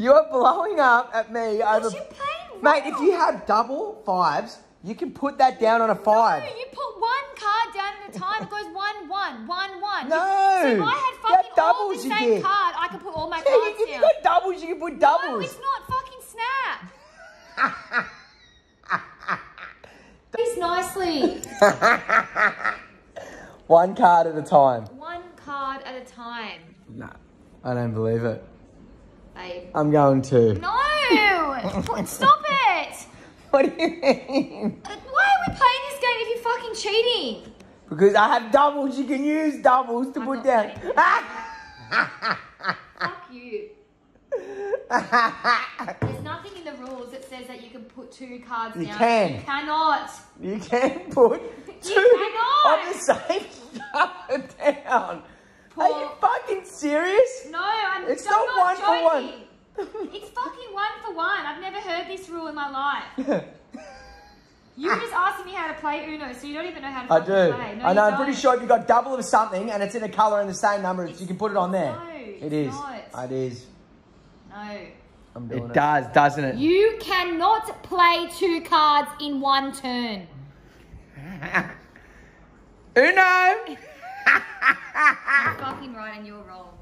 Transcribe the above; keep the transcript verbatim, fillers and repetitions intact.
You are blowing up at me over... You're playing Mate, wrong. if you have double fives, you can put that down on a five. No, you put one card down at a time. It goes one, one, one, one. No. So if I had You fucking had all doubles, the you same did. card, I could put all my Yeah, cards if down. you got doubles, you can put doubles. No, it's not fucking snap. Please nicely. One card at a time. One card at a time. No, I don't believe it. Babe. I'm going to. No! Stop it! What do you mean? Why are we playing this game if you're fucking cheating? Because I have doubles, you can use doubles to I'm put not down. Fuck you. There's nothing in the rules that says that you can put two cards You down. can. You cannot. You can put two cannot. of the same card down. Paul. Are you fucking serious? No, I'm, It's I'm not not one for one. joking. It's fucking one for one. I've never heard this rule in my life. You were just asking me how to play Uno, so you don't even know how to I fucking do. play. No, I know, you I'm pretty don't. sure if you've got double of something and it's in a colour and the same number, It's- you can put it on there. No, It it's is. not. It is. No. I'm doing it. It does, doesn't it? You cannot play two cards in one turn. Uno! You're fucking right and you're wrong.